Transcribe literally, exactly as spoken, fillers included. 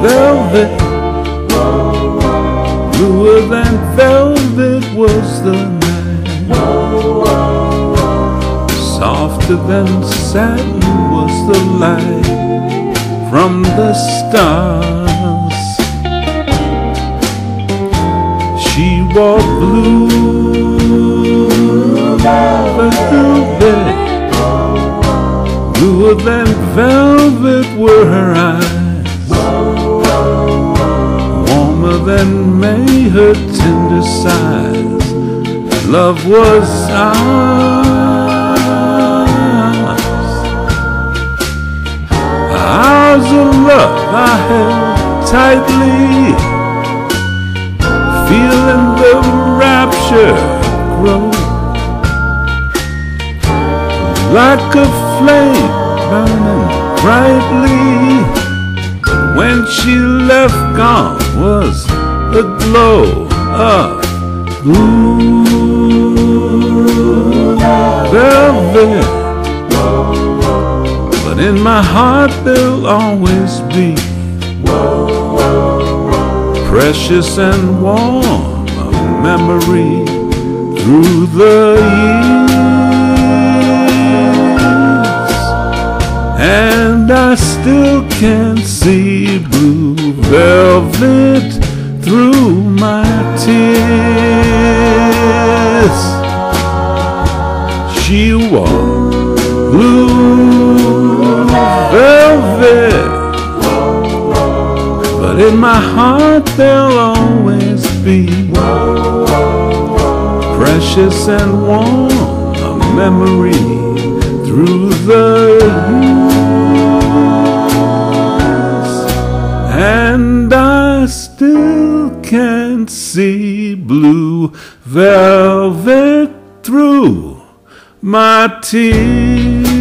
velvet, bluer than velvet was the night, softer than satin was the light from the stars. She wore blue velvet, bluer than velvet were her eyes, warmer than May her tender sighs. Love was ours, ours of love I held tightly, feeling the rapture grow, like a flame burning brightly. When she left, gone was a glow of blue velvet, but in my heart there'll always be precious and warm a memory through the years, and I still can see blue velvet through my tears. She wore blue velvet, but in my heart there'll always be precious and warm a memory through the years, and I still can see blue velvet through my tears.